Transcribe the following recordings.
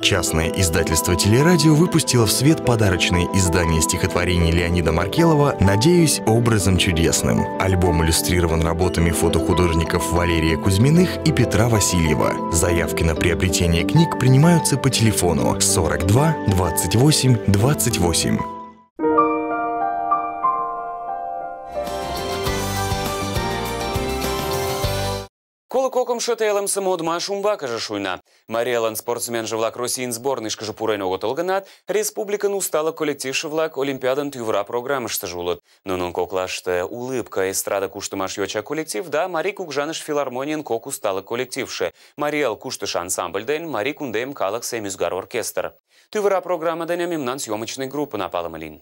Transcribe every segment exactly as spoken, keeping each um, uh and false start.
Частное издательство «Телерадио» выпустило в свет подарочное издание стихотворений Леонида Маркелова «Надеюсь, образом чудесным». Альбом иллюстрирован работами фотохудожников Валерия Кузьминых и Петра Васильева. Заявки на приобретение книг принимаются по телефону сорок два двадцать восемь двадцать восемь. Колококом шотелем самоодма шумба, каже шуйна. Мариэлан спортсмен живлак Россиин сборный шкаже пурайно готолганат, республикан устала коллектив шевлак Олимпиадан тювра программы штажулат. Но нон коклаште улыбка эстрада куштымаш йоча коллектив, да Мари Кукжаныш филармониен кок устала коллективше. Мариэл куштыш ансамбль ден, Мари Кундем калак семюзгар оркестр. Тювра программа ден мемнан съемочной группы напала малин.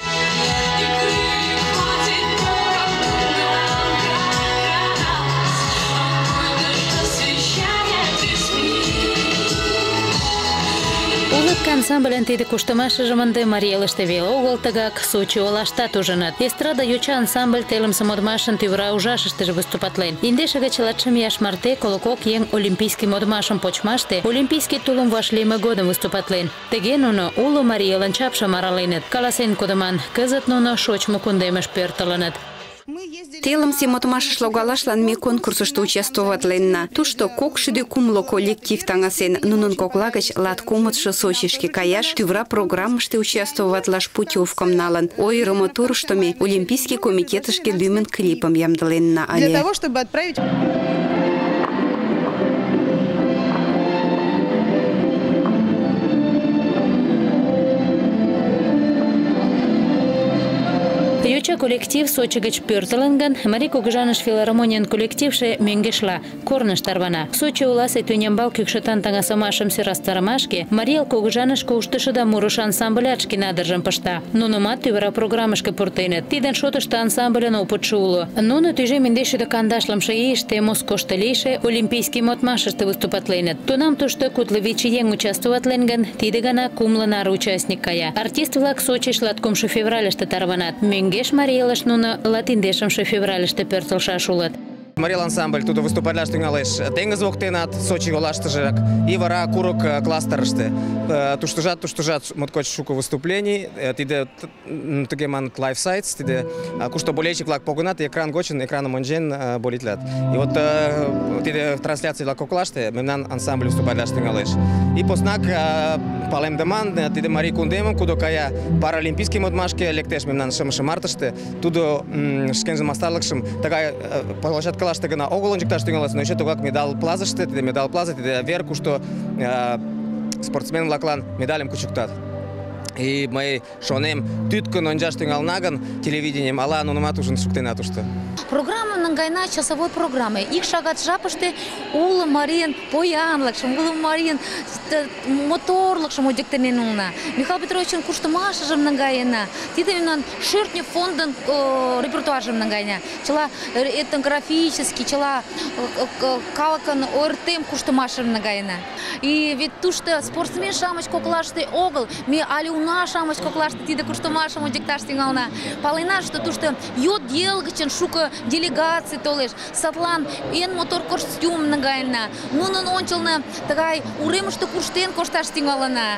Улыбка ансамблен тиде куштымашы жымынды Мариэлыште веле огыл тыгак Сочи олаштат ужынат. Эстрада йоча ансамбль телымсе модмашын тӱвра ужашыштыже выступатлен. Индеш гыч латшым ияш марте колокок еҥ олимпийский модмашым почмаште олимпийский тулым вашлийме годым выступатлен. Тыге нуно уло Мариэлын чапшым араленыт. Каласен кодыман, кызыт нуно шочмо кундемыш пӧртылыныт. Телымсе модмашыш логалашлан ме конкурсышто участвоватленна. Тушто кок шӱдӧ кумло коллектив таҥасен. Нунын кокла гыч латкумытшо Сочишке каяш, тӱвра программыште участвоватлаш путевкым налын. Ойырымо турышто ме Олимпийский комитетышке лӱмын клипым ямдыленна ыле. Для того, чтобы отправить... Йоча коллектив Сочи гыч пӧртылын гын, Мари Кугыжаныш филармониян коллективше мӧҥгешла, корныш тарвана. Сочи оласе тӱнямбал кӱкшытан таҥасымашым сӧрастарымашке Мариэл Кугыжанышке уштышо да мурышо ансамблят шке надыржым пышта. Нунымат тӱвра программышке пуртеныт. Тидын шотышто ансамбльын опытшо уло. Нуно тӱжем индеш шӱдӧ кандашлымше ийыште Москошто лийше олимпийский модмашыште выступатленыт. Тунам тушто кудло вич еҥ участвоватлен гын, тиде гана кумло наре участник кая. Артист-влак Сочиш латкумшо февральыште тарванат. Мӧҥгеш Мариэлыш нуно латиндешымше февральыште пӧртылшаш улыт. Мариэл ансамбль тудо выступатлаш тӱҥалеш теҥыз воктенат, Сочи олаштыжак, и вара курык кластерыште. Туштыжат, туштыжат моткоч шуко выступлений. Тиде тыге маныт лайф сайтс, тиде кушто болельщик-влак погынат, экран гочын, экраным ончен болитлат. И вот тиде трансляций-влак коклаште мемнан ансамбль выступатлаш тӱҥалеш. И поснак палемдыман тиде Мари Кундемым, кудо кая паралимпийский модмашке лектеш мемнан шымше мартыште, тудо шкенжын мастарлыкшым тыгай площадка лашты гына огыл ончыкташ тӱҥалеш, но еще тугак медал плазыште, тиде медал плаза, тиде вер, кушто спортсмен-влаклан медальым кучыктат. И мый шонем, тӱткын ончаш тӱҥалына гын телевидением, ала нунымат ужын шуктена тушто. Программа наҥгайна часовой программе. Ик шагат жапыште уло марийын поянлыкшым, уло марийын моторлыкшым ончыктен улына. Михаил Петровичын куштымашыжым наҥгаена. Тиде мемнан шӧртньӧ фондын репертуаржым наҥгаена. Чыла этнографический, чыла калыкын ойыртем куштымашым наҥгаена. И ведь тушто спортсмен-шамыч коклаште огыл, ме але уна-шамыч коклаште тиде куштымашым ончыкташ тӱҥалына. Палена, что тушто йот ел гычын шуко делегаций толеш. Садлан эн мотор костюм наҥгаена. Нунын ончылно тыгай уремыште куштен кошташ тӱҥалына.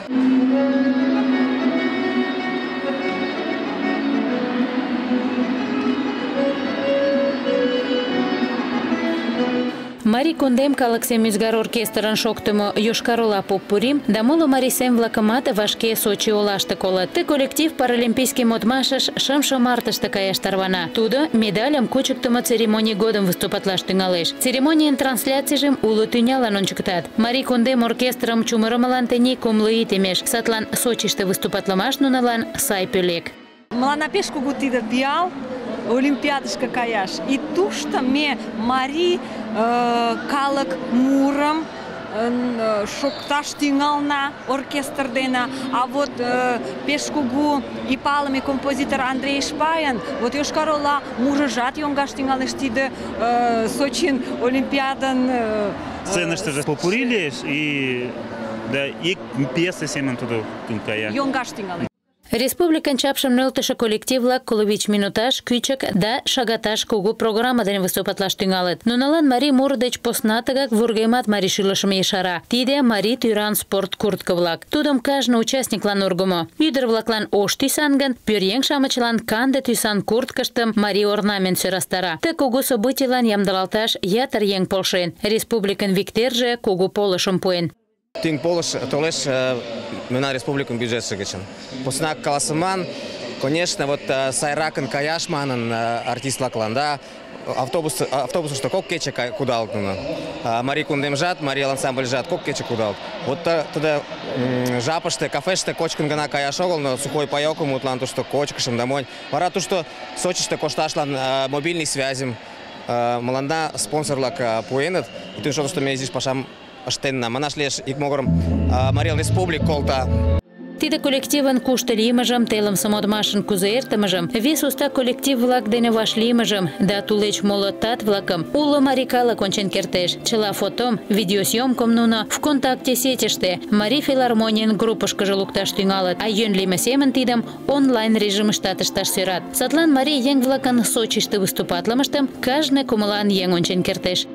Мари Кундем калык семюзгар оркестрын шоктымо Йошкар-Ола поп-пурим да моло марисем-влакымат вашке Сочи олаште колат. Ты коллектив паралимпийский модмашыш шымше мартыште каяш тарвана. Тудо медальым кучыктымо церемоний годым выступатлаш тӱҥалеш. Церемонийын трансляцийжым уло тӱнялан ончыктат. Мари Кундем оркестрым чумырымылан тений кумло ий темеш. Садлан Сочиште выступатлымаш нунылан сай пӧлек. Мыланна пеш кугу тиде пиал олимпиадышке каяш. И тушто ме Мари калык мурым шокташ тӱҥална оркестр дене. А вот пеш кугу и палыме композитор Андрей Шпаян, вот Йошкар-Ола мурыжат йоҥгаш тӱҥалеш тиде Сочин олимпиадан сценыштыже попури лиеш, и да ик пьеса семын тудо кая. Йоҥгаш тӱҥалеш. Республикан чапшым нөлтышы коллективлак колович минуташ, кӱчык да шагаташ кугу программа дене выступатлаш тӱҥалыт. Нунылан марий муро деч посна тыгак вургемат марий шӱлышым ешара. Тиде марий тӱран спорт куртко-влак. Тудым кажне участниклан ургымо. Ӱдыр-влаклан ош тӱсан гын, пӧръеҥ-шамычлан канде тӱсан курткыштым марий орнамент сӧрастара. Ты кугу событийлан ямдылалташ ятыр еҥ полшен. Республикын виктерже кугу полышым пуэн. Тӱҥ полыш толеш мемнан республикын бюджетше гычын. Поснак каласыман, конечно, вот сайракын каяш манын артист-влаклан, да, автобус автобусышто кок кече кудалыт нуно. Марий кундемжат, марий ансамбльжат кок кече кудалыт. Вот тиде жапыште, кафеште кочкын гына каяш огыл, но сухой паёкым мутлан тушто кочкышым да монь. Вара тушто Сочиште кошташлан мобильный связьым мыланна спонсор-влак пуэныт. Тӱҥ шотышто ме изиш пашам ыштенна. Манаш лиеш, ик могырым Марий республик колта. Тиде коллективын кушто лиймыжым, телымсе модмашын кузе эртымыжым, вес уста коллектив-влак дене вашлиймыжым да тулеч моло тат-влакым уло марий калык ончен кертеш. Чыла фотом, видеосъемкым нуно ВКонтакте сетьыште Марий филармонийын группышкыжо лукташ тӱҥалыт, а йӧн лийме семын тидым онлайн режимыштат ышташ сӧрат. Садлан марий еҥ-влакын Сочиште выступатлымыштым кажне кумылан еҥ ончен кертеш.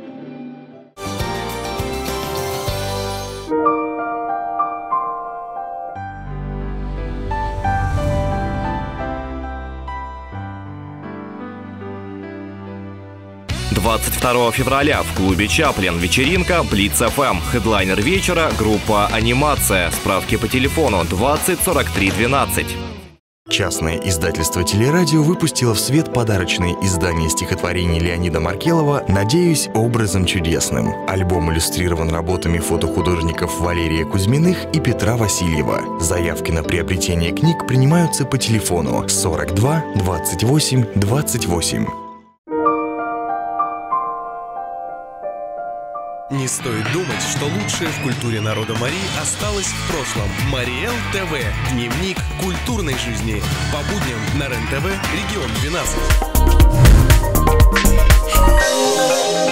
двадцать второго февраля в клубе «Чаплин» вечеринка «Блиц эф эм». Хедлайнер вечера – группа «Анимация». Справки по телефону двадцать сорок три двенадцать. Частное издательство «Телерадио» выпустило в свет подарочное издание стихотворений Леонида Маркелова «Надеюсь, образом чудесным». Альбом иллюстрирован работами фотохудожников Валерия Кузьминых и Петра Васильева. Заявки на приобретение книг принимаются по телефону сорок два двадцать восемь двадцать восемь. Не стоит думать, что лучшее в культуре народа Марии осталось в прошлом. Мариэл ТВ. Дневник культурной жизни. По будням на РЕН-ТВ, регион двенадцать.